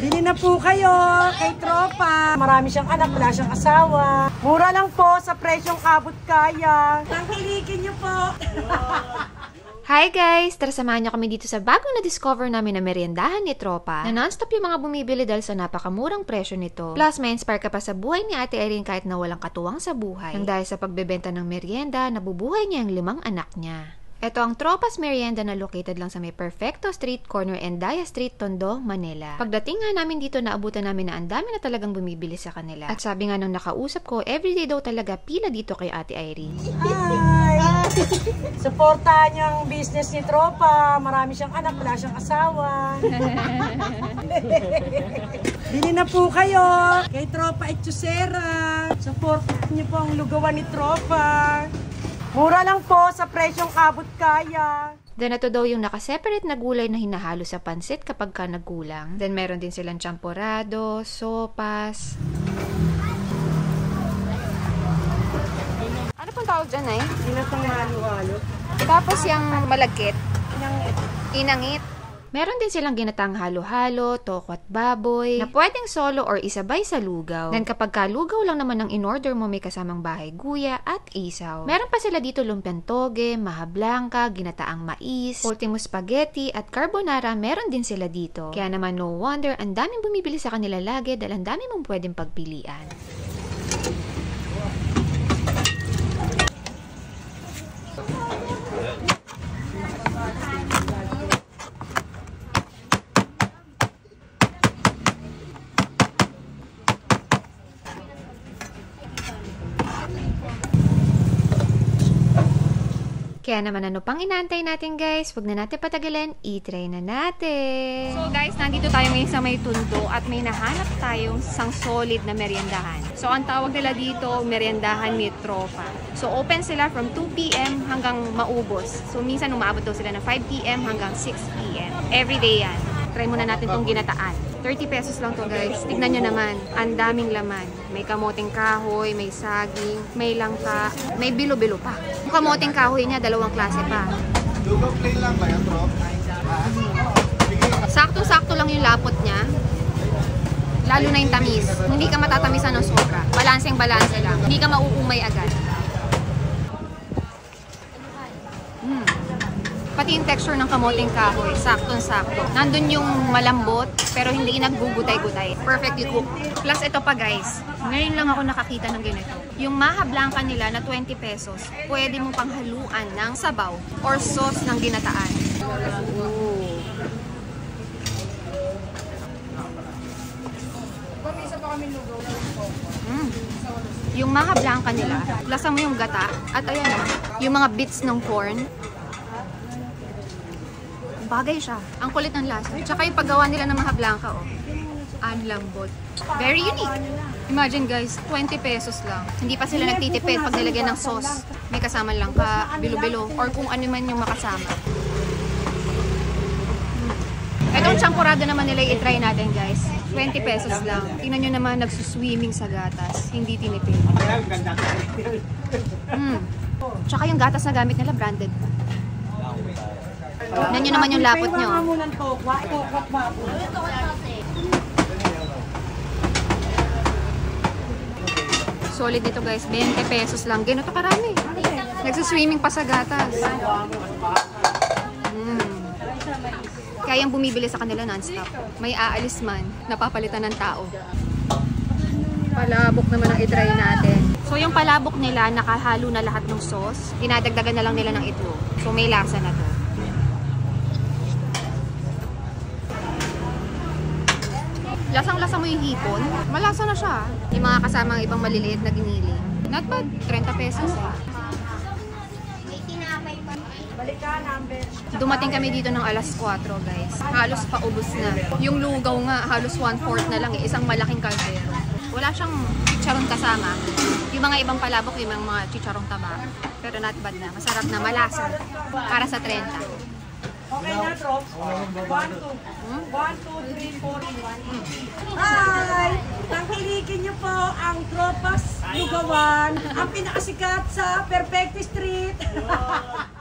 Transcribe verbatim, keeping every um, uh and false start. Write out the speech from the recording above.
Bili na po kayo kay Tropa. Marami siyang anak, wala siyang asawa. Mura lang po sa presyong abot kaya. Tangkilikin niyo po. Hi guys! Tara samahan niyo kami dito sa bagong na-discover namin na meriendahan ni Tropa na non-stop yung mga bumibili dahil sa napakamurang presyo nito. Plus, may inspire ka pa sa buhay ni Ate Irene kahit na walang katuwang sa buhay. Nang dahil sa pagbebenta ng merienda, nabubuhay niya yung limang anak niya. Ito ang Tropa's Merienda na located lang sa may Perfecto Street, corner Endaya Street, Tondo, Manila. Pagdating nga namin dito, naabutan namin na ang dami na talagang bumibili sa kanila. At sabi nga nung nakausap ko, everyday daw talaga pila dito kay Ate Irene. Hi! Supportahan niyo ang business ni Tropa. Marami siyang anak, wala siyang asawa. Bili na po kayo kay Tropa Etchusera. Supportahan niyo po ang lugawan ni Tropa. Mura lang po sa presyong abot kaya. Then ito daw yung nakaseparate na gulay na hinahalo sa pansit kapag ka nagkulang. Then meron din silang champorado, sopas. Ano pong tawag dyan eh? Ginatang halo-halo. Tapos yung malagkit. Inangit. Inangit. Meron din silang ginatang halo-halo, toko at baboy, na pwedeng solo or isabay sa lugaw. Then kapag kalugaw lang naman ang in-order mo, may kasamang bahay guya at isaw. Meron pa sila dito lumpiang toge, maha blanca, ginataang mais, ultimo spaghetti at carbonara, meron din sila dito. Kaya naman no wonder, ang daming bumibili sa kanila lagi dahil ang dami mong pwedeng pagpilian. Kaya naman ano pang inaantay natin guys, wag na natin patagalin, i-try na natin. So guys, nandito tayo ngayon sa may Tondo at may nahanap tayong isang solid na meriendahan. So ang tawag nila dito, meriendahan ni Tropa. So open sila from two p m hanggang maubos. So minsan umaabot daw sila na five p m hanggang six p m Everyday yan. Try muna natin tong ginataan. thirty pesos lang to guys. Tignan nyo naman, ang daming laman. May kamoting kahoy, may saging, may langka, may bilo-bilo pa. Yung kamoting kahoy niya, dalawang klase pa. Lugaw plain lang ba yan, bro? Sakto-sakto lang yung lapot niya. Lalo na yung tamis. Hindi ka matatamisan ng sobra. Balanseng-balanse lang. Hindi ka mauumay agad. Mm. Pati yung texture ng kamoting kahoy, saktong-sakto. Nandun yung malambot, pero hindi naggugutay-gutay. Perfectly cooked. Plus ito pa guys, ngayon lang ako nakakita ng ganito. Yung maha blanca nila na twenty pesos, pwede mo pang haluan ng sabaw or sauce ng ginataan. Ooh. Mm. Yung maha blanca nila, lasa mo yung gata, at ayan yung mga bits ng corn. Bagay siya. Ang kulit ng lasa. Tsaka yung paggawa nila ng maha blanca, oh. Ang lambot. Very unique. Imagine guys, twenty pesos lang. Hindi pa sila nagtitipid pag nilagyan ng sauce. May kasama lang ka, bilo-bilo, or kung ano man yung makasama. Hmm. Itong champorado naman nila i-try natin guys. twenty pesos lang. Tingnan nyo naman, nagsuswimming sa gatas. Hindi tinipid. Hmm. Tsaka yung gatas na gamit nila, branded. Tignan nyo naman yung lapot nyo. Solid dito guys, twenty pesos lang. Ganito karami. Nagsuswimming pa sa gatas. Mm. Kaya yung bumibili sa kanila non-stop. May aalis man, napapalitan ng tao. Palabok naman ang i-try natin. So yung palabok nila, nakahalo na lahat ng sauce. Dinadagdagan na lang nila ng itlog. So may lasa na to. Lasang-lasa mo yung hipon. Malasa na siya. Yung mga kasamang ibang maliliit na giniling. Not bad. thirty pesos. Dumating kami dito ng alas kwatro guys. Halos paubos na. Yung lugaw nga, halos one-fourth na lang. Eh. Isang malaking kaldero. Wala siyang chicharon kasama. Yung mga ibang palabok, yung mga chicharong taba. Pero not bad na. Masarap na. Malasa. Para sa thirty. Okay na, Trops. one, two. one, two, three, four, one. Hi! Tangkilikin niyo po ang Tropa's Lugawan, ang pinakasikat sa Perfecto Street.